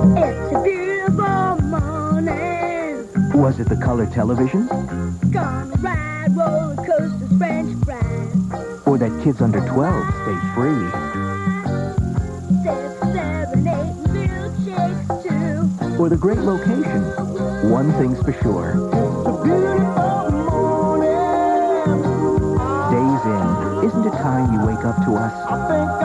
It's a beautiful morning. Was it the color television? Gonna ride roller coasters, French fries. Or that kids under 12 stay free? 6, 7, 8 milkshakes too. Or the great location? One thing's for sure. It's a beautiful morning. Days in, isn't it time you wake up to us? I think